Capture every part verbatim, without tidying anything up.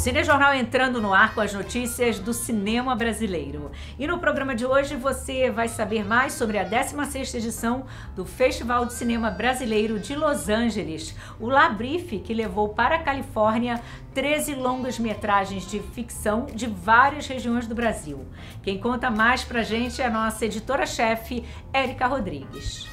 Cinejornal entrando no ar com as notícias do cinema brasileiro. E no programa de hoje você vai saber mais sobre a décima sexta edição do Festival de Cinema Brasileiro de Los Angeles, o LABRIF, que levou para a Califórnia treze longas-metragens de ficção de várias regiões do Brasil. Quem conta mais pra gente é a nossa editora-chefe, Érica Rodrigues.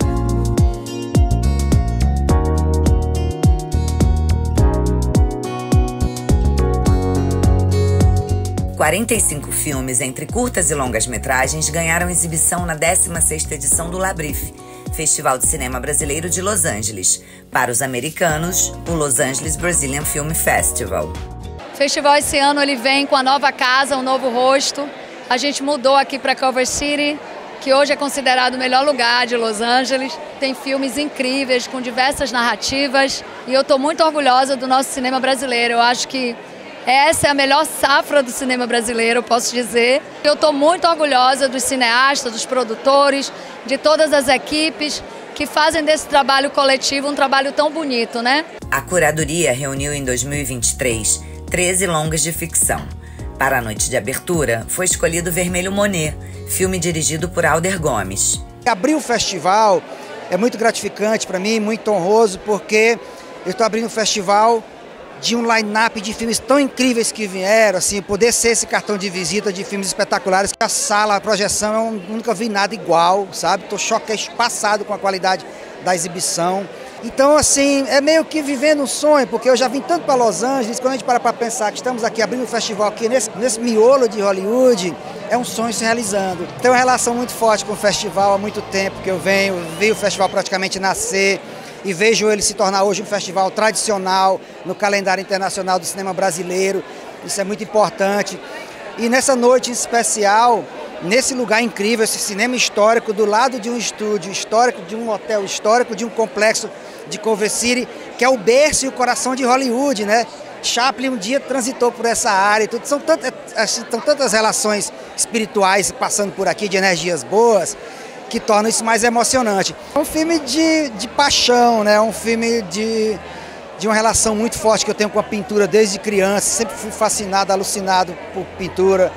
quarenta e cinco filmes entre curtas e longas-metragens ganharam exibição na décima sexta edição do LABRIF, Festival de Cinema Brasileiro de Los Angeles. Para os americanos, o Los Angeles Brazilian Film Festival. O festival esse ano ele vem com a nova casa, um novo rosto. A gente mudou aqui para Culver City, que hoje é considerado o melhor lugar de Los Angeles. Tem filmes incríveis, com diversas narrativas. E eu estou muito orgulhosa do nosso cinema brasileiro. Eu acho que essa é a melhor safra do cinema brasileiro, posso dizer. Eu estou muito orgulhosa dos cineastas, dos produtores, de todas as equipes que fazem desse trabalho coletivo um trabalho tão bonito, né? A curadoria reuniu em dois mil e vinte e três treze longas de ficção. Para a noite de abertura, foi escolhido Vermelho Monet, filme dirigido por Alder Gomes. Abrir o festival é muito gratificante para mim, muito honroso, porque eu estou abrindo um festival de um line-up de filmes tão incríveis que vieram, assim, poder ser esse cartão de visita de filmes espetaculares. A sala, a projeção, eu nunca vi nada igual, sabe? Estou choquei, passado com a qualidade da exibição. Então, assim, é meio que vivendo um sonho, porque eu já vim tanto para Los Angeles, quando a gente para para pensar que estamos aqui abrindo um festival aqui nesse, nesse miolo de Hollywood, é um sonho se realizando. Tenho uma relação muito forte com o festival há muito tempo que eu venho, vi o festival praticamente nascer, e vejo ele se tornar hoje um festival tradicional no calendário internacional do cinema brasileiro. Isso é muito importante. E nessa noite em especial, nesse lugar incrível, esse cinema histórico, do lado de um estúdio histórico, de um hotel histórico, de um complexo de Culver City, que é o berço e o coração de Hollywood, né? Chaplin um dia transitou por essa área, tudo. São, tantas, são tantas relações espirituais passando por aqui, de energias boas, que torna isso mais emocionante. É um filme de, de paixão, né? Um filme de, de uma relação muito forte que eu tenho com a pintura desde criança. Sempre fui fascinado, alucinado por pintura,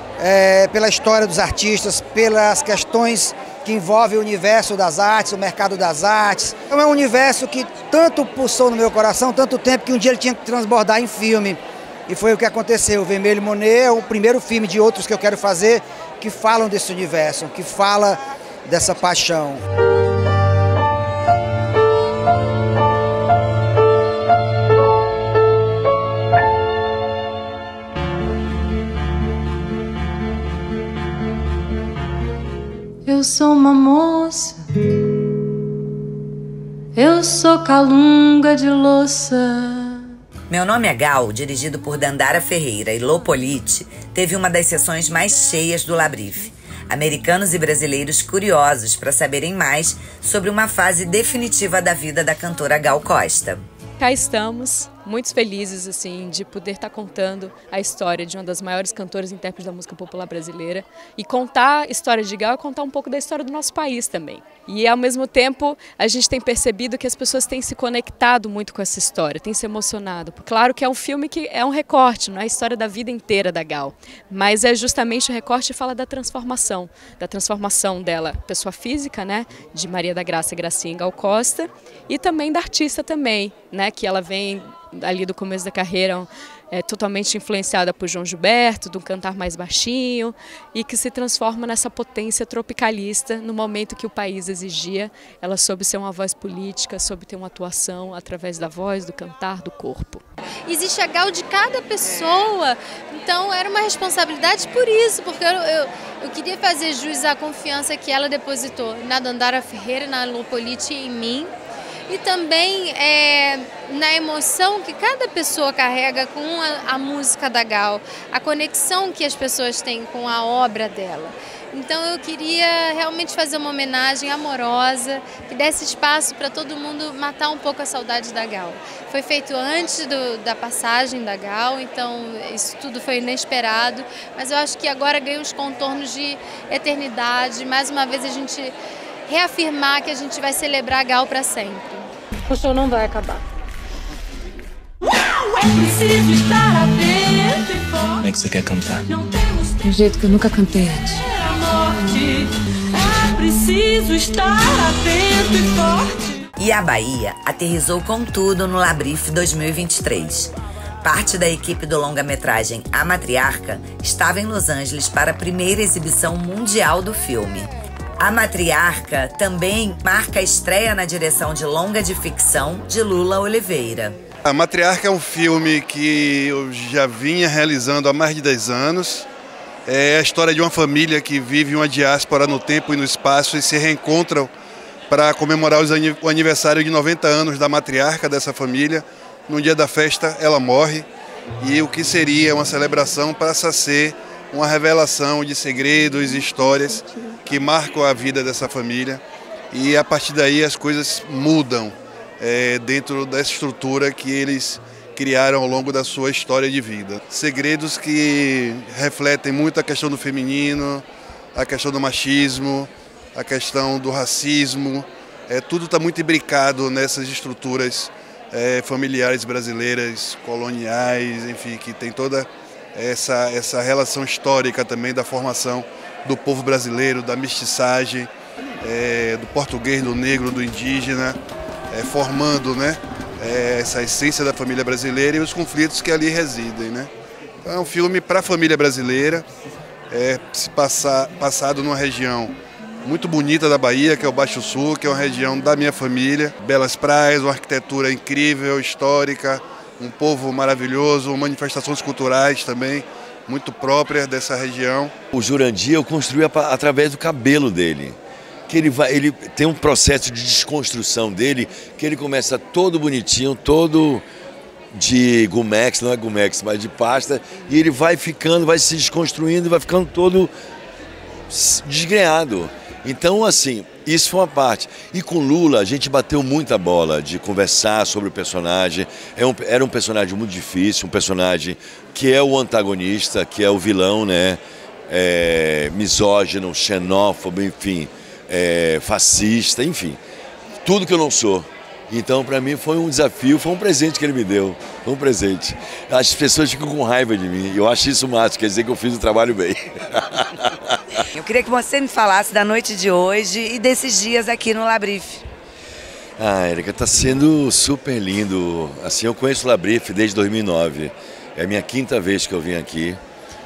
é, pela história dos artistas, pelas questões que envolvem o universo das artes, o mercado das artes. Então é um universo que tanto pulsou no meu coração, tanto tempo, que um dia ele tinha que transbordar em filme. E foi o que aconteceu. O Vermelho Monet é o primeiro filme de outros que eu quero fazer que falam desse universo, que fala dessa paixão. Eu sou uma moça, eu sou calunga de louça. Meu Nome é Gal, dirigido por Dandara Ferreira e Lô Politi, teve uma das sessões mais cheias do LABRIF. Americanos e brasileiros curiosos para saberem mais sobre uma fase definitiva da vida da cantora Gal Costa. Cá estamos, muito felizes assim de poder estar contando a história de uma das maiores cantoras e intérpretes da música popular brasileira. E contar a história de Gal é contar um pouco da história do nosso país também. E ao mesmo tempo a gente tem percebido que as pessoas têm se conectado muito com essa história, têm se emocionado. Claro que é um filme que é um recorte, não é a história da vida inteira da Gal, mas é justamente o recorte que fala da transformação, da transformação dela, pessoa física, né, de Maria da Graça Gracinha Gal Costa, e também da artista também, né, que ela vem ali do começo da carreira é, totalmente influenciada por João Gilberto, de um cantar mais baixinho, e que se transforma nessa potência tropicalista no momento que o país exigia. Ela soube ser uma voz política, soube ter uma atuação através da voz, do cantar, do corpo. Existe a Gal de cada pessoa, então era uma responsabilidade por isso, porque eu, eu, eu queria fazer jus à confiança que ela depositou na Dandara Ferreira, na Lô Politi e em mim. E também é, na emoção que cada pessoa carrega com a, a música da Gal, a conexão que as pessoas têm com a obra dela. Então eu queria realmente fazer uma homenagem amorosa, que desse espaço para todo mundo matar um pouco a saudade da Gal. Foi feito antes do, da passagem da Gal, então isso tudo foi inesperado, mas eu acho que agora ganha os contornos de eternidade. Mais uma vez a gente reafirmar que a gente vai celebrar a Gal para sempre. O show não vai acabar. É preciso estar atento e forte. Como é que você quer cantar? Do jeito que eu nunca cantei antes. A morte. É preciso estar atento e forte. E a Bahia aterrissou com tudo no Labrif dois mil e vinte e três. Parte da equipe do longa-metragem A Matriarca estava em Los Angeles para a primeira exibição mundial do filme. A Matriarca também marca a estreia na direção de longa de ficção de Lula Oliveira. A Matriarca é um filme que eu já vinha realizando há mais de dez anos. É a história de uma família que vive uma diáspora no tempo e no espaço e se reencontram para comemorar o aniversário de noventa anos da matriarca dessa família. No dia da festa, ela morre e o que seria uma celebração passa a ser uma revelação de segredos e histórias que marcam a vida dessa família. E a partir daí as coisas mudam é, dentro dessa estrutura que eles criaram ao longo da sua história de vida. Segredos que refletem muito a questão do feminino, a questão do machismo, a questão do racismo. É, tudo está muito imbricado nessas estruturas É, familiares brasileiras, coloniais, enfim, que tem toda essa, essa relação histórica também da formação do povo brasileiro, da mestiçagem, é, do português, do negro, do indígena, é, formando, né, é, essa essência da família brasileira e os conflitos que ali residem, né. Então, é um filme para a família brasileira, é, se passar, passado numa região muito bonita da Bahia, que é o Baixo Sul, que é uma região da minha família. Belas praias, uma arquitetura incrível, histórica, um povo maravilhoso, manifestações culturais também muito próprias dessa região. O Jurandir eu construí através do cabelo dele. Que ele, vai, ele tem um processo de desconstrução dele, que ele começa todo bonitinho, todo de gumex, não é gumex, mas de pasta, e ele vai ficando, vai se desconstruindo e vai ficando todo desgrenhado. Então, assim, isso foi uma parte. E com Lula, a gente bateu muita bola de conversar sobre o personagem. É um, era um personagem muito difícil, um personagem que é o antagonista, que é o vilão, né? É, misógino, xenófobo, enfim, é, fascista, enfim. Tudo que eu não sou. Então, para mim, foi um desafio, foi um presente que ele me deu. Foi um presente. As pessoas ficam com raiva de mim. Eu acho isso máximo, quer dizer que eu fiz o trabalho bem. Eu queria que você me falasse da noite de hoje e desses dias aqui no Labrif. Ah, Érica, está sendo super lindo. Assim, eu conheço o Labrif desde dois mil e nove. É a minha quinta vez que eu vim aqui.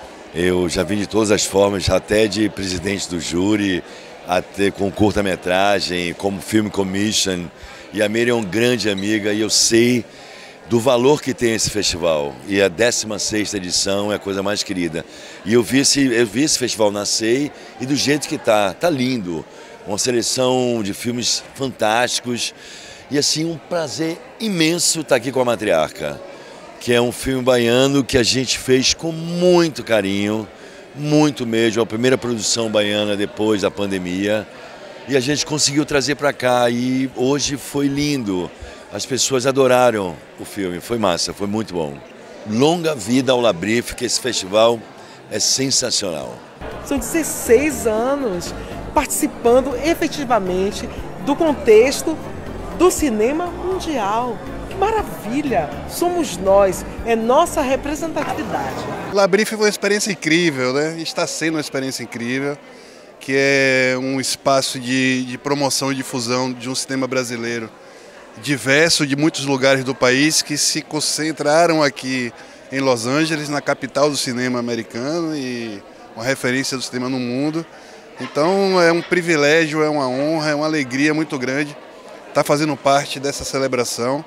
Eu já vim de todas as formas, até de presidente do júri, até com curta-metragem, como Film Commission. E a Miriam é uma grande amiga e eu sei do valor que tem esse festival. E a décima sexta edição é a coisa mais querida. E eu vi esse, eu vi esse festival nascer e do jeito que está. Está lindo. Uma seleção de filmes fantásticos. E assim, um prazer imenso estar aqui com a Matriarca, que é um filme baiano que a gente fez com muito carinho, muito mesmo. A primeira produção baiana depois da pandemia. E a gente conseguiu trazer para cá e hoje foi lindo. As pessoas adoraram o filme, foi massa, foi muito bom. Longa vida ao Labrif, que esse festival é sensacional. São dezesseis anos participando efetivamente do contexto do cinema mundial. Que maravilha! Somos nós, é nossa representatividade. O Labrif foi uma experiência incrível, né? Está sendo uma experiência incrível, que é um espaço de, de promoção e difusão de um cinema brasileiro diverso de muitos lugares do país que se concentraram aqui em Los Angeles, na capital do cinema americano e uma referência do cinema no mundo. Então é um privilégio, é uma honra, é uma alegria muito grande estar fazendo parte dessa celebração,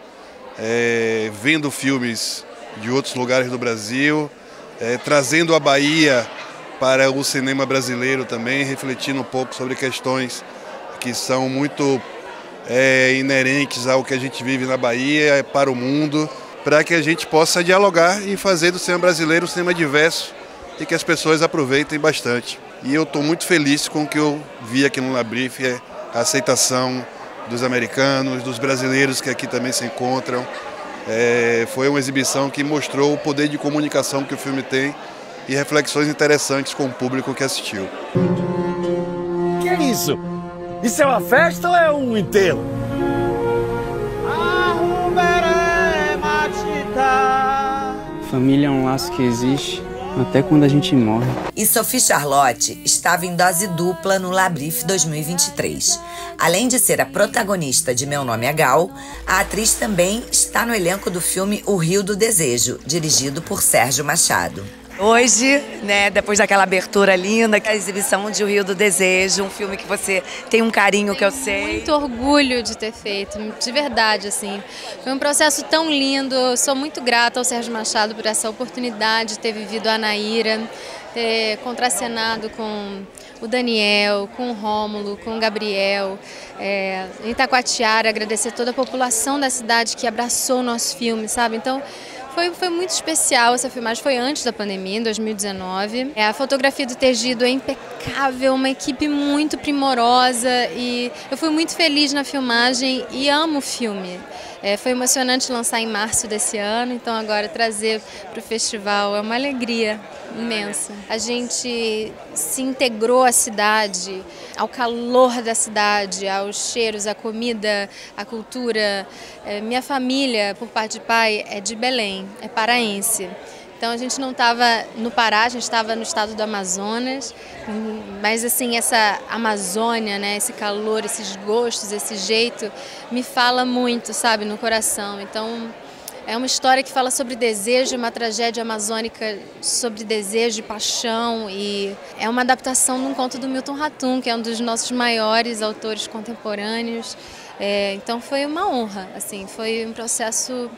é, vendo filmes de outros lugares do Brasil, é, trazendo a Bahia para o cinema brasileiro também, refletindo um pouco sobre questões que são muito é, inerentes ao que a gente vive na Bahia, para o mundo, para que a gente possa dialogar e fazer do cinema brasileiro um cinema diverso e que as pessoas aproveitem bastante. E eu estou muito feliz com o que eu vi aqui no Labrif, é a aceitação dos americanos, dos brasileiros que aqui também se encontram. É, foi uma exibição que mostrou o poder de comunicação que o filme tem e reflexões interessantes com o público que assistiu. Que é isso? Isso é uma festa ou é um enterro? Arrumeré, matita. Família é um laço que existe até quando a gente morre. E Sophie Charlotte estava em dose dupla no Labrif dois mil e vinte e três. Além de ser a protagonista de Meu Nome é Gal, a atriz também está no elenco do filme O Rio do Desejo, dirigido por Sérgio Machado. Hoje, né, depois daquela abertura linda, a exibição de O Rio do Desejo, um filme que você tem um carinho que eu sei. Muito orgulho de ter feito, de verdade, assim. Foi um processo tão lindo, eu sou muito grata ao Sérgio Machado por essa oportunidade de ter vivido a Anaíra, ter contracenado com o Daniel, com o Rômulo, com o Gabriel, é, em Itacoatiara, agradecer toda a população da cidade que abraçou o nosso filme, sabe? Então, Foi, foi muito especial, essa filmagem foi antes da pandemia, em dois mil e dezenove. É, a fotografia do Tegido é impecável, uma equipe muito primorosa e eu fui muito feliz na filmagem e amo o filme. É, foi emocionante lançar em março desse ano, então agora trazer para o festival é uma alegria imensa. A gente se integrou à cidade, ao calor da cidade, aos cheiros, à comida, à cultura. É, minha família, por parte de pai, é de Belém, é paraense. Então a gente não estava no Pará, a gente estava no estado do Amazonas, mas assim, essa Amazônia, né, esse calor, esses gostos, esse jeito, me fala muito, sabe, no coração. Então é uma história que fala sobre desejo, uma tragédia amazônica sobre desejo e paixão, e é uma adaptação de um conto do Milton Ratum, que é um dos nossos maiores autores contemporâneos. É, então foi uma honra, assim, foi um processo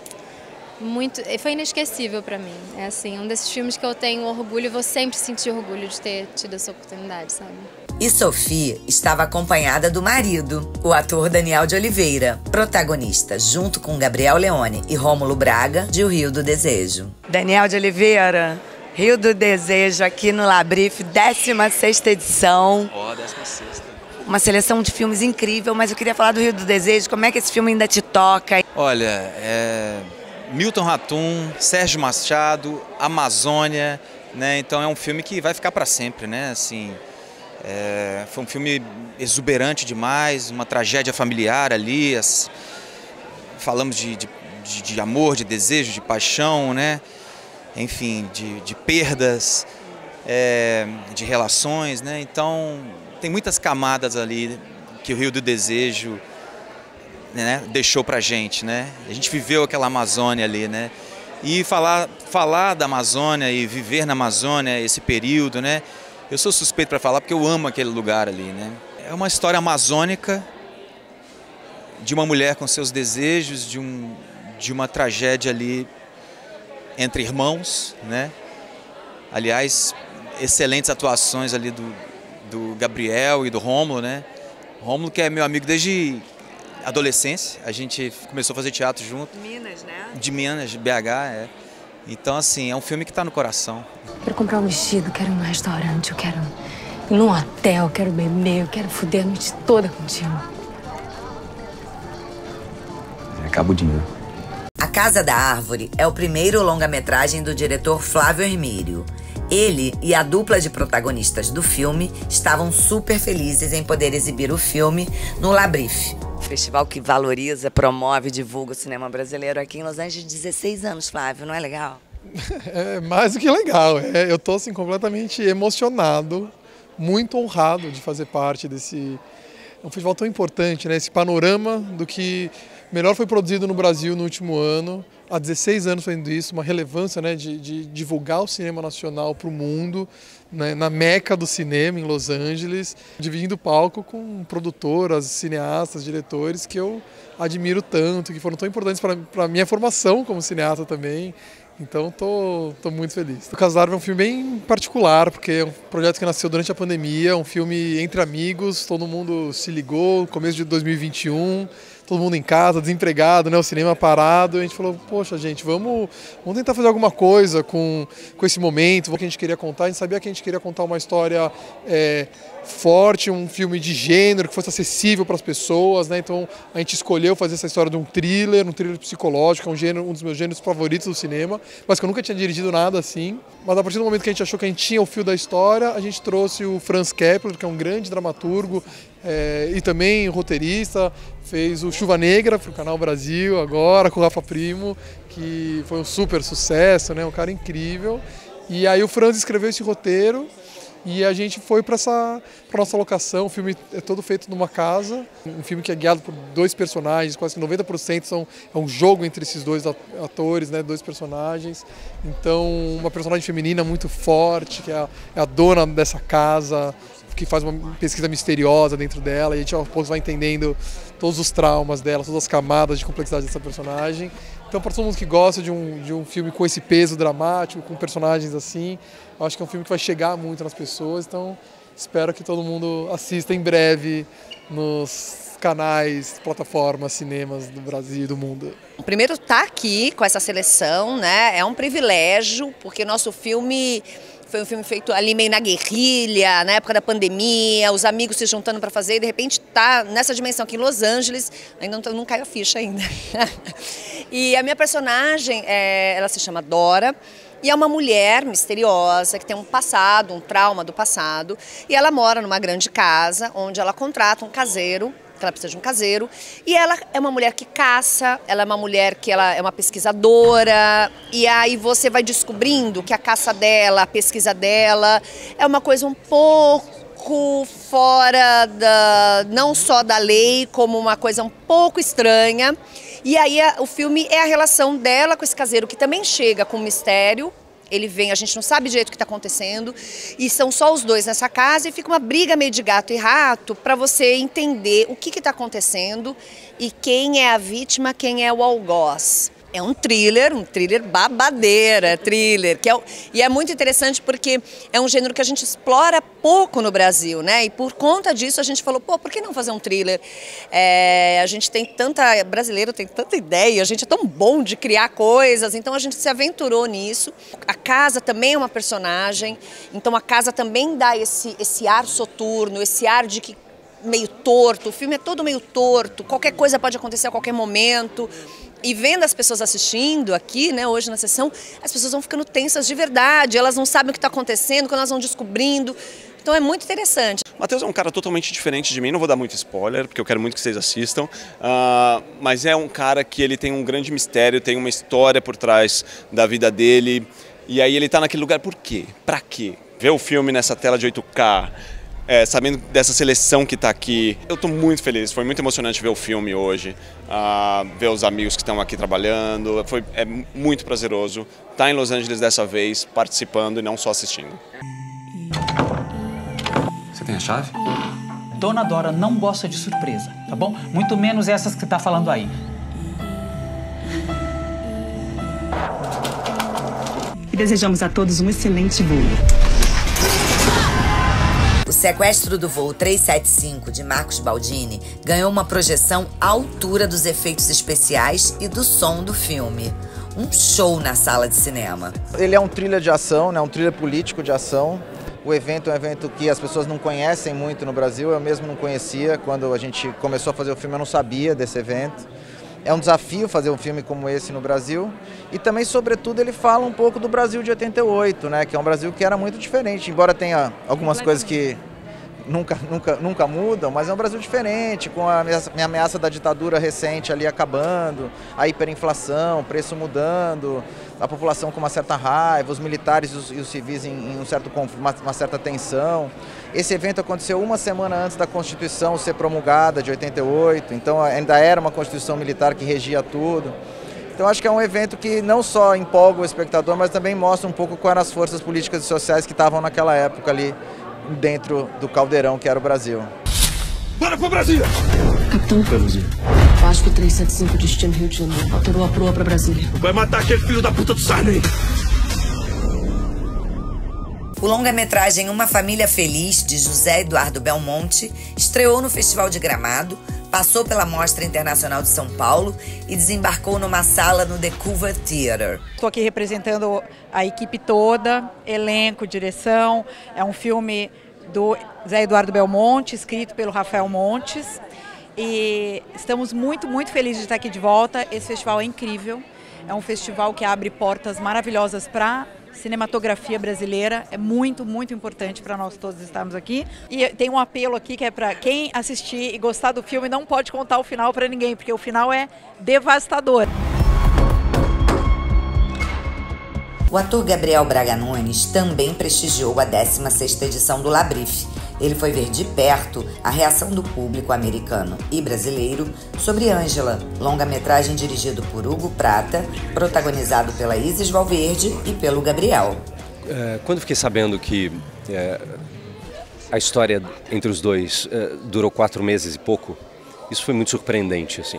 muito, foi inesquecível para mim. É assim, um desses filmes que eu tenho orgulho, vou sempre sentir orgulho de ter tido essa oportunidade, sabe? E Sophie estava acompanhada do marido, o ator Daniel de Oliveira, protagonista, junto com Gabriel Leone e Rômulo Braga, de O Rio do Desejo. Daniel de Oliveira, Rio do Desejo, aqui no Labrif, décima sexta edição. Ó, décima sexta. Uma seleção de filmes incrível, mas eu queria falar do Rio do Desejo, como é que esse filme ainda te toca? Olha, é... Milton Ratum, Sérgio Machado, Amazônia, né? Então é um filme que vai ficar para sempre, né? Assim, é, foi um filme exuberante demais, uma tragédia familiar ali. As, falamos de, de, de amor, de desejo, de paixão, né? Enfim, de, de perdas, é, de relações, né? Então tem muitas camadas ali que o Rio do Desejo, né, deixou pra gente, né? A gente viveu aquela Amazônia ali, né? E falar, falar da Amazônia e viver na Amazônia, esse período, né? Eu sou suspeito para falar porque eu amo aquele lugar ali, né? É uma história amazônica de uma mulher com seus desejos, de, um, de uma tragédia ali entre irmãos, né? Aliás, excelentes atuações ali do, do Gabriel e do Rômulo, né? Rômulo, que é meu amigo desde adolescência, a gente começou a fazer teatro junto. Minas, né? De Minas, de B H, é. Então, assim, é um filme que está no coração. Quero comprar um vestido, quero ir num restaurante, eu quero ir num hotel, quero beber, eu quero foder a noite toda contigo. Acaba o dinheiro. A Casa da Árvore é o primeiro longa-metragem do diretor Flávio Hermílio. Ele e a dupla de protagonistas do filme estavam super felizes em poder exibir o filme no Labrif. Festival que valoriza, promove, divulga o cinema brasileiro aqui em Los Angeles, dezesseis anos, Flávio, não é legal? É mais do que legal, é, eu estou assim, completamente emocionado, muito honrado de fazer parte desse é um festival tão importante, né? Esse panorama do que melhor foi produzido no Brasil no último ano, há dezesseis anos fazendo isso, uma relevância, né, de, de divulgar o cinema nacional para o mundo, né, na meca do cinema em Los Angeles, dividindo o palco com produtoras, cineastas, diretores que eu admiro tanto, que foram tão importantes para a minha formação como cineasta também. Então tô, tô muito feliz. O Casa da Árvore é um filme bem particular, porque é um projeto que nasceu durante a pandemia, um filme entre amigos, todo mundo se ligou, começo de dois mil e vinte e um, todo mundo em casa, desempregado, né, o cinema parado, e a gente falou, poxa gente, vamos, vamos tentar fazer alguma coisa com, com esse momento, o que a gente queria contar, a gente sabia que a gente queria contar uma história é, forte, um filme de gênero que fosse acessível para as pessoas, né? Então a gente escolheu fazer essa história de um thriller, um thriller psicológico, é um, gênero, um dos meus gêneros favoritos do cinema, mas que eu nunca tinha dirigido nada assim. Mas a partir do momento que a gente achou que a gente tinha o fio da história, a gente trouxe o Franz Kepler, que é um grande dramaturgo é, e também roteirista, fez o Chuva Negra para o Canal Brasil agora com o Rafa Primo, que foi um super sucesso, né? Um cara incrível. E aí o Franz escreveu esse roteiro e a gente foi para essa pra nossa locação. O filme é todo feito numa casa, um filme que é guiado por dois personagens, quase que noventa por cento são, é um jogo entre esses dois atores, né, dois personagens. Então uma personagem feminina muito forte, que é a, é a dona dessa casa, que faz uma pesquisa misteriosa dentro dela, e a gente aos poucos vai entendendo todos os traumas dela, todas as camadas de complexidade dessa personagem. Então, para todo mundo que gosta de um, de um filme com esse peso dramático, com personagens assim, eu acho que é um filme que vai chegar muito nas pessoas, então espero que todo mundo assista em breve nos canais, plataformas, cinemas do Brasil e do mundo. Primeiro, estar aqui com essa seleção, né, é um privilégio, porque nosso filme foi um filme feito ali meio na guerrilha, na época da pandemia, os amigos se juntando para fazer, e de repente tá nessa dimensão aqui em Los Angeles, ainda não, não caiu a ficha ainda. E a minha personagem, é, ela se chama Dora, e é uma mulher misteriosa que tem um passado, um trauma do passado, e ela mora numa grande casa, onde ela contrata um caseiro, que ela precisa de um caseiro, e ela é uma mulher que caça, ela é uma mulher que ela é uma pesquisadora, e aí você vai descobrindo que a caça dela, a pesquisa dela, é uma coisa um pouco fora da, não só da lei, como uma coisa um pouco estranha. E aí a, o filme é a relação dela com esse caseiro, que também chega com um mistério. Ele vem, a gente não sabe direito o que está acontecendo, e são só os dois nessa casa, e fica uma briga meio de gato e rato para você entender o que está acontecendo e quem é a vítima, quem é o algoz. É um thriller, um thriller babadeira, thriller, que é, e é muito interessante porque é um gênero que a gente explora pouco no Brasil, né? E por conta disso a gente falou, pô, por que não fazer um thriller? É, a gente tem tanta, brasileiro tem tanta ideia, a gente é tão bom de criar coisas, então a gente se aventurou nisso. A casa também é uma personagem, então a casa também dá esse, esse ar soturno, esse ar de que meio torto, o filme é todo meio torto, qualquer coisa pode acontecer a qualquer momento. E vendo as pessoas assistindo aqui, né, hoje na sessão, as pessoas vão ficando tensas de verdade, elas não sabem o que está acontecendo, quando elas vão descobrindo. Então é muito interessante. O Matheus é um cara totalmente diferente de mim, não vou dar muito spoiler, porque eu quero muito que vocês assistam, uh, mas é um cara que ele tem um grande mistério, tem uma história por trás da vida dele, e aí ele está naquele lugar, por quê? Pra quê? Ver o filme nessa tela de oito K, É, sabendo dessa seleção que está aqui, eu estou muito feliz, foi muito emocionante ver o filme hoje, uh, ver os amigos que estão aqui trabalhando, foi, é muito prazeroso estar em Los Angeles dessa vez, participando e não só assistindo. Você tem a chave? Dona Dora não gosta de surpresa, tá bom? Muito menos essas que você tá falando aí. E desejamos a todos um excelente voo. O Sequestro do Voo trezentos e setenta e cinco, de Marcos Baldini, ganhou uma projeção à altura dos efeitos especiais e do som do filme. Um show na sala de cinema. Ele é um thriller de ação, né? Um thriller político de ação. O evento é um evento que as pessoas não conhecem muito no Brasil, eu mesmo não conhecia. Quando a gente começou a fazer o filme, eu não sabia desse evento. É um desafio fazer um filme como esse no Brasil. E também, sobretudo, ele fala um pouco do Brasil de oitenta e oito, né? Que é um Brasil que era muito diferente, embora tenha algumas coisas que nunca, nunca, nunca mudam, mas é um Brasil diferente, com a ameaça da ditadura recente ali acabando, a hiperinflação, o preço mudando, a população com uma certa raiva, os militares e os, e os civis em, em um certo, uma, uma certa tensão. Esse evento aconteceu uma semana antes da Constituição ser promulgada, de oitenta e oito, então ainda era uma Constituição militar que regia tudo. Então acho que é um evento que não só empolga o espectador, mas também mostra um pouco quais eram as forças políticas e sociais que estavam naquela época ali, dentro do caldeirão que era o Brasil. Bora pro Brasília! Capitão Brasil. Vasco trezentos e setenta e cinco, destino Rio de Janeiro. Alterou a proa pra Brasília. Vai matar aquele filho da puta do Sarney! O longa-metragem Uma Família Feliz, de José Eduardo Belmonte, estreou no Festival de Gramado, passou pela Mostra Internacional de São Paulo e desembarcou numa sala no The Culver Theatre. Estou aqui representando a equipe toda, elenco, direção. É um filme do Zé Eduardo Belmonte, escrito pelo Rafael Montes. E estamos muito, muito felizes de estar aqui de volta. Esse festival é incrível. É um festival que abre portas maravilhosas para cinematografia brasileira. É muito, muito importante para nós todos estarmos aqui. E tem um apelo aqui que é para quem assistir e gostar do filme, não pode contar o final para ninguém, porque o final é devastador. O ator Gabriel Braga Nunes também prestigiou a décima sexta edição do Labrif. Ele foi ver de perto a reação do público americano e brasileiro sobre Ângela, longa-metragem dirigido por Hugo Prata, protagonizado pela Isis Valverde e pelo Gabriel. É, quando fiquei sabendo que é, a história entre os dois é, durou quatro meses e pouco, isso foi muito surpreendente, assim.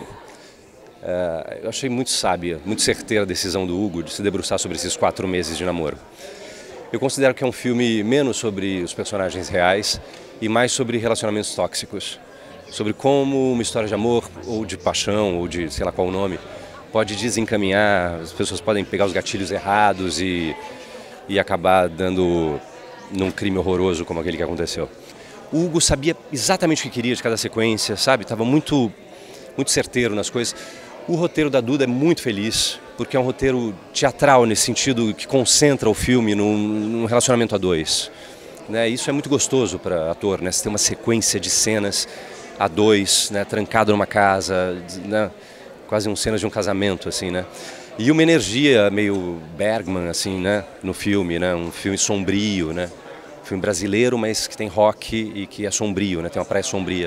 É, eu achei muito sábia, muito certeira a decisão do Hugo de se debruçar sobre esses quatro meses de namoro. Eu considero que é um filme menos sobre os personagens reais e mais sobre relacionamentos tóxicos. Sobre como uma história de amor, ou de paixão, ou de sei lá qual o nome, pode desencaminhar, as pessoas podem pegar os gatilhos errados e, e acabar dando num crime horroroso como aquele que aconteceu. O Hugo sabia exatamente o que queria de cada sequência, sabe? Estava muito, muito certeiro nas coisas. O roteiro da Duda é muito feliz, porque é um roteiro teatral nesse sentido que concentra o filme num, num relacionamento a dois. Né? Isso é muito gostoso para ator, né? Você tem uma sequência de cenas a dois, né? Trancado numa casa, né? Quase um cenas de um casamento, assim, né? E uma energia meio Bergman, assim, né? No filme, né? Um filme sombrio, né? Um filme brasileiro, mas que tem rock e que é sombrio, né? Tem uma praia sombria.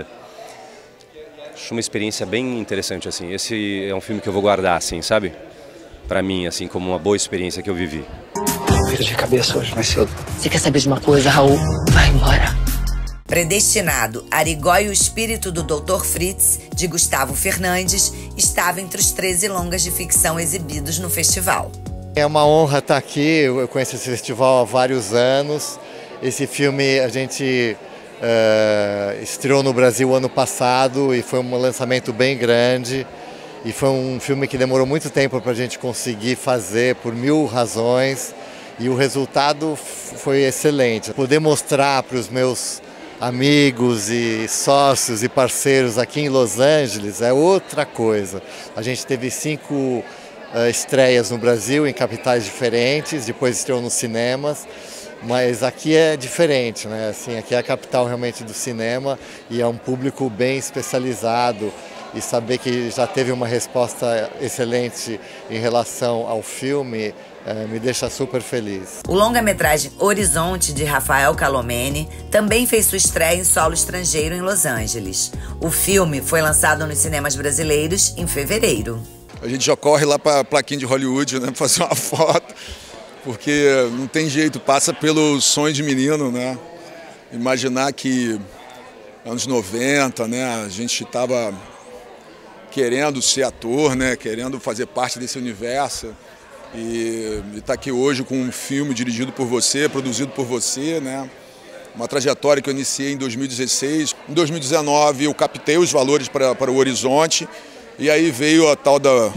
Acho uma experiência bem interessante, assim. Esse é um filme que eu vou guardar, assim, sabe? Pra mim, assim, como uma boa experiência que eu vivi. Perdi a cabeça hoje mais cedo. Você quer saber de uma coisa, Raul? Vai embora. Predestinado, Arigó e o Espírito do doutor Fritz, de Gustavo Fernandes, estava entre os treze longas de ficção exibidos no festival. É uma honra estar aqui, eu conheço esse festival há vários anos. Esse filme a gente uh, estreou no Brasil ano passado e foi um lançamento bem grande. E foi um filme que demorou muito tempo para a gente conseguir fazer, por mil razões. E o resultado foi excelente. Poder mostrar para os meus amigos e sócios e parceiros aqui em Los Angeles é outra coisa. A gente teve cinco uh, estreias no Brasil, em capitais diferentes, depois estreou nos cinemas. Mas aqui é diferente, né? Assim, aqui é a capital realmente do cinema e é um público bem especializado. E saber que já teve uma resposta excelente em relação ao filme eh, me deixa super feliz. O longa-metragem Horizonte, de Rafael Calomene, também fez sua estreia em solo estrangeiro em Los Angeles. O filme foi lançado nos cinemas brasileiros em fevereiro. A gente já corre lá para a plaquinha de Hollywood, né, para fazer uma foto, porque não tem jeito, passa pelo sonho de menino, né? Imaginar que anos noventa, né, a gente estava querendo ser ator, né, querendo fazer parte desse universo e estar aqui hoje com um filme dirigido por você, produzido por você, né, uma trajetória que eu iniciei em dois mil e dezesseis. Em dois mil e dezenove eu captei os valores para, para o Horizonte e aí veio a tal da,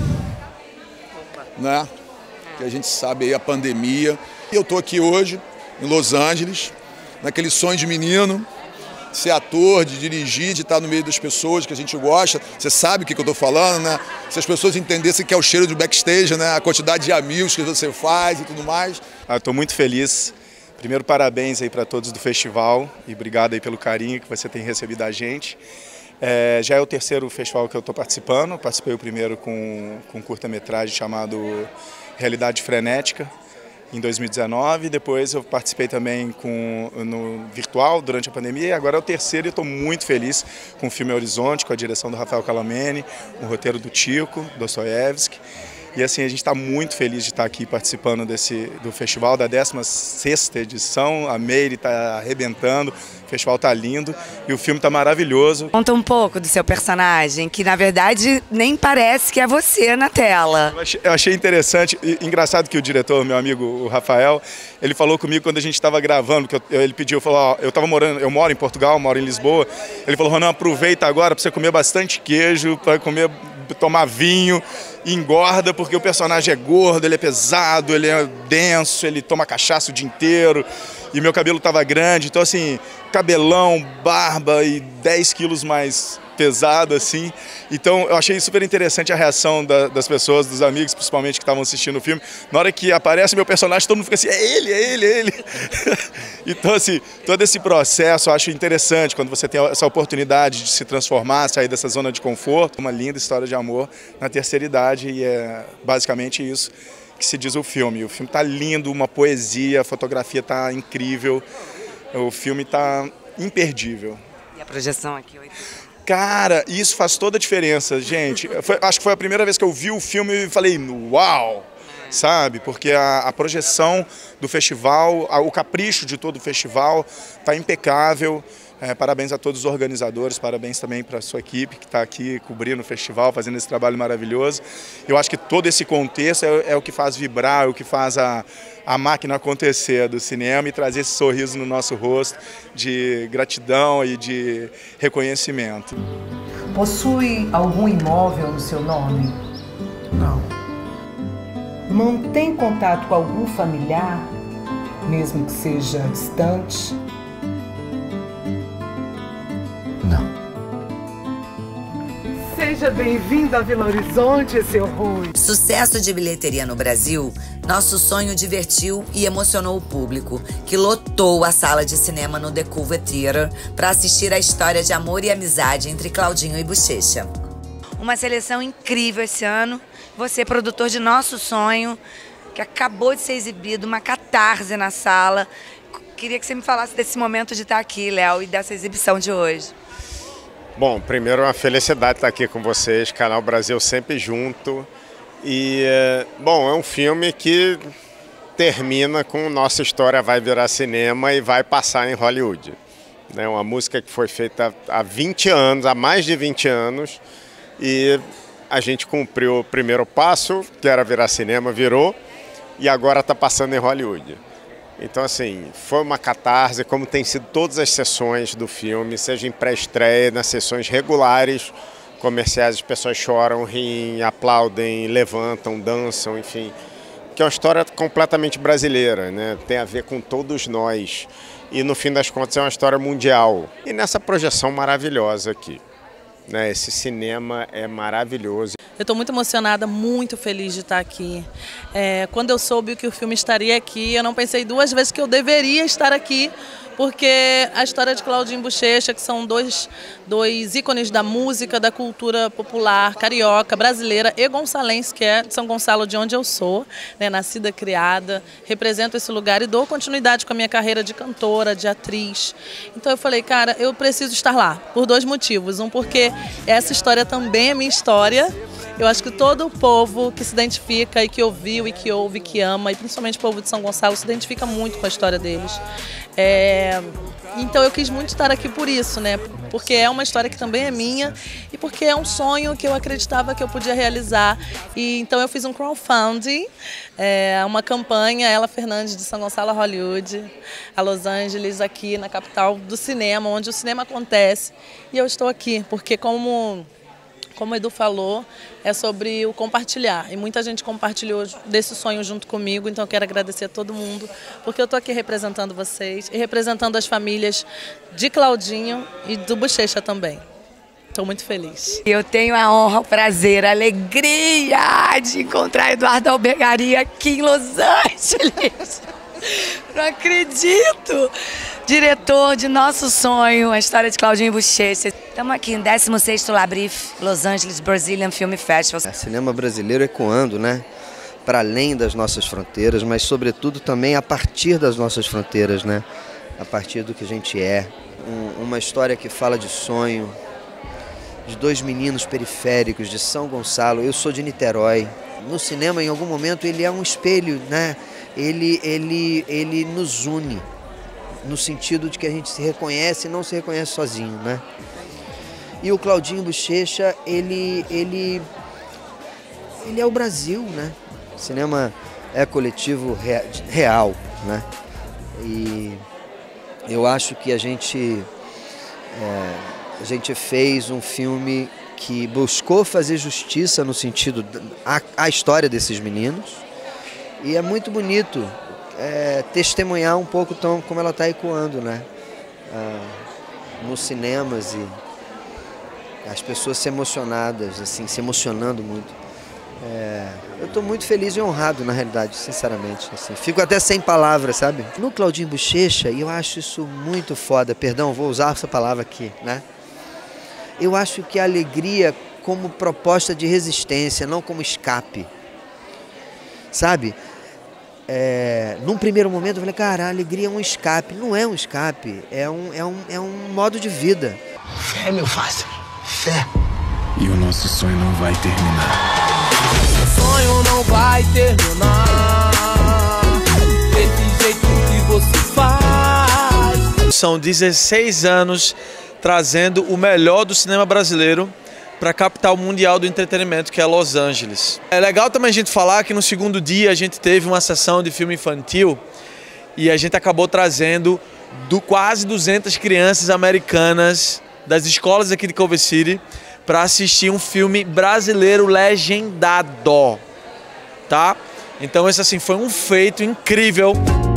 né, que a gente sabe aí, a pandemia. E eu estou aqui hoje em Los Angeles, naquele sonho de menino, ser ator, de dirigir, de estar no meio das pessoas que a gente gosta. Você sabe o que eu estou falando, né? Se as pessoas entendessem que é o cheiro de backstage, né? A quantidade de amigos que você faz e tudo mais. Ah, estou muito feliz. Primeiro, parabéns aí para todos do festival e obrigado aí pelo carinho que você tem recebido da gente. É, já é o terceiro festival que eu estou participando. Participei o primeiro com, com um curta-metragem chamado Realidade Frenética, em dois mil e dezenove, depois eu participei também com, no virtual durante a pandemia e agora é o terceiro e estou muito feliz com o filme Horizonte, com a direção do Rafael Calomene, o roteiro do Tico, Dostoiévski. E assim, a gente está muito feliz de estar aqui participando desse, do festival da décima sexta edição. A Meire está arrebentando, o festival está lindo e o filme está maravilhoso. Conta um pouco do seu personagem, que na verdade nem parece que é você na tela. Eu achei, eu achei interessante, e engraçado que o diretor, meu amigo o Rafael, ele falou comigo quando a gente estava gravando, que eu, ele pediu, falou, ó, eu tava morando, eu moro em Portugal, moro em Lisboa. Ele falou, Ronan, aproveita agora para você comer bastante queijo, para comer tomar vinho, engorda porque o personagem é gordo, ele é pesado, ele é denso, ele toma cachaça o dia inteiro. E meu cabelo estava grande, então assim, cabelão, barba e dez quilos mais pesado, assim. Então eu achei super interessante a reação da, das pessoas, dos amigos, principalmente, que estavam assistindo o filme. Na hora que aparece meu personagem, todo mundo fica assim, é ele, é ele, é ele. Então assim, todo esse processo eu acho interessante, quando você tem essa oportunidade de se transformar, sair dessa zona de conforto. Uma linda história de amor na terceira idade, e é basicamente isso que se diz o filme. O filme está lindo, uma poesia, a fotografia está incrível, o filme está imperdível. E a projeção aqui, oito? Cara, isso faz toda a diferença, gente. Foi, acho que foi a primeira vez que eu vi o filme e falei, uau! Sabe? Porque a, a projeção do festival, a, o capricho de todo o festival está impecável. É, parabéns a todos os organizadores, parabéns também para a sua equipe que está aqui cobrindo o festival, fazendo esse trabalho maravilhoso. Eu acho que todo esse contexto é, é o que faz vibrar, é o que faz a, a máquina acontecer do cinema e trazer esse sorriso no nosso rosto de gratidão e de reconhecimento. Possui algum imóvel no seu nome? Não. Mantém contato com algum familiar, mesmo que seja distante? Seja bem-vindo a Belo Horizonte, seu Rui. Sucesso de bilheteria no Brasil, Nosso Sonho divertiu e emocionou o público, que lotou a sala de cinema no The Culver Theater para assistir a história de amor e amizade entre Claudinho e Bochecha. Uma seleção incrível esse ano. Você, produtor de Nosso Sonho, que acabou de ser exibido, uma catarse na sala. Queria que você me falasse desse momento de estar aqui, Léo, e dessa exibição de hoje. Bom, primeiro, uma felicidade estar aqui com vocês, Canal Brasil sempre junto. E, bom, é um filme que termina com Nossa História Vai Virar Cinema e vai passar em Hollywood. É uma música que foi feita há vinte anos, há mais de vinte anos, e a gente cumpriu o primeiro passo, que era virar cinema, virou, e agora está passando em Hollywood. Então, assim, foi uma catarse, como tem sido todas as sessões do filme, seja em pré-estreia, nas sessões regulares, comerciais, as pessoas choram, riem, aplaudem, levantam, dançam, enfim. Que é uma história completamente brasileira, né? Tem a ver com todos nós. E, no fim das contas, é uma história mundial. E nessa projeção maravilhosa aqui, né? Esse cinema é maravilhoso. Eu estou muito emocionada, muito feliz de estar aqui. É, quando eu soube que o filme estaria aqui, eu não pensei duas vezes que eu deveria estar aqui, porque a história de Claudinho e Bochecha, que são dois, dois ícones da música, da cultura popular carioca, brasileira e gonçalense, que é de São Gonçalo, de onde eu sou, né, nascida, criada, represento esse lugar e dou continuidade com a minha carreira de cantora, de atriz. Então eu falei, cara, eu preciso estar lá, por dois motivos. Um, porque essa história também é minha história. Eu acho que todo o povo que se identifica e que ouviu e que ouve, que ama, e principalmente o povo de São Gonçalo, se identifica muito com a história deles. É, então eu quis muito estar aqui por isso, né? Porque é uma história que também é minha e porque é um sonho que eu acreditava que eu podia realizar. E então eu fiz um crowdfunding, é, uma campanha, Ela Fernandes de São Gonçalo a Hollywood, a Los Angeles, aqui na capital do cinema, onde o cinema acontece. E eu estou aqui porque, como... Como o Edu falou, é sobre o compartilhar. E muita gente compartilhou desse sonho junto comigo, então eu quero agradecer a todo mundo, porque eu estou aqui representando vocês e representando as famílias de Claudinho e do Bochecha também. Estou muito feliz. Eu tenho a honra, o prazer, a alegria de encontrar Eduardo Albergaria aqui em Los Angeles. Não acredito! Diretor de Nosso Sonho, a história de Claudinho e Bochecha. Estamos aqui em décimo sexto Labrif, Los Angeles Brazilian Film Festival. É, cinema brasileiro ecoando, né? Para além das nossas fronteiras, mas sobretudo também a partir das nossas fronteiras, né? A partir do que a gente é. Um, uma história que fala de sonho, de dois meninos periféricos de São Gonçalo. Eu sou de Niterói. No cinema, em algum momento, ele é um espelho, né? Ele, ele, ele nos une, no sentido de que a gente se reconhece e não se reconhece sozinho, né? E o Claudinho Bochecha, ele, ele, ele é o Brasil, né? O cinema é coletivo real, né? E eu acho que a gente, é, a gente fez um filme que buscou fazer justiça no sentido da a história desses meninos. E é muito bonito é, testemunhar um pouco tão, como ela está ecoando, né? Ah, nos cinemas e as pessoas se emocionadas, assim, se emocionando muito. É, eu estou muito feliz e honrado, na realidade, sinceramente. Assim. Fico até sem palavras, sabe? No Claudinho Bochecha, e eu acho isso muito foda, perdão, vou usar essa palavra aqui, né? Eu acho que a alegria como proposta de resistência, não como escape, sabe? É, num primeiro momento eu falei, cara, a alegria é um escape. Não é um escape, é um, é um, é um modo de vida. Fé, meu fácil, fé. E o nosso sonho não vai terminar. O sonho não vai terminar desse jeito que você faz. São dezesseis anos trazendo o melhor do cinema brasileiro para a capital mundial do entretenimento, que é Los Angeles. É legal também a gente falar que no segundo dia a gente teve uma sessão de filme infantil e a gente acabou trazendo do quase duzentas crianças americanas das escolas aqui de Culver City para assistir um filme brasileiro legendado, tá? Então esse assim foi um feito incrível.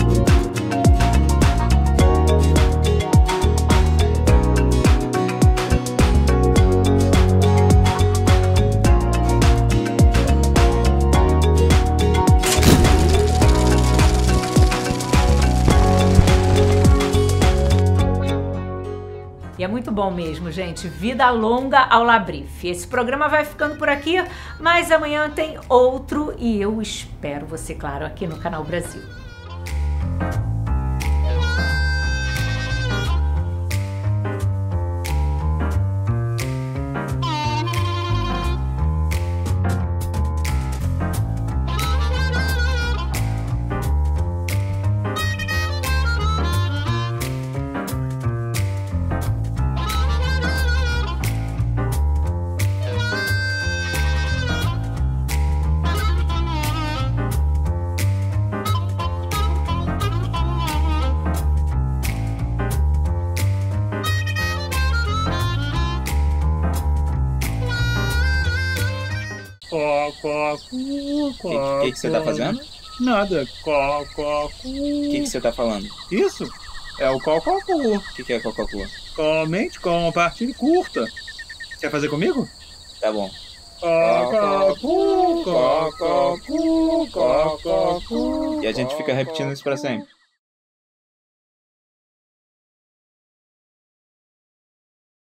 E é muito bom mesmo, gente. Vida longa ao Labrif. Esse programa vai ficando por aqui, mas amanhã tem outro e eu espero você, claro, aqui no Canal Brasil. O que, que você tá fazendo? Nada. Cococu. O que, que você tá falando? Isso é o cococu. O que, que é cococu? Comente, compartilhe, curta. Quer fazer comigo? Tá bom. Cococu, cococu, cococu. E a gente fica repetindo isso pra sempre.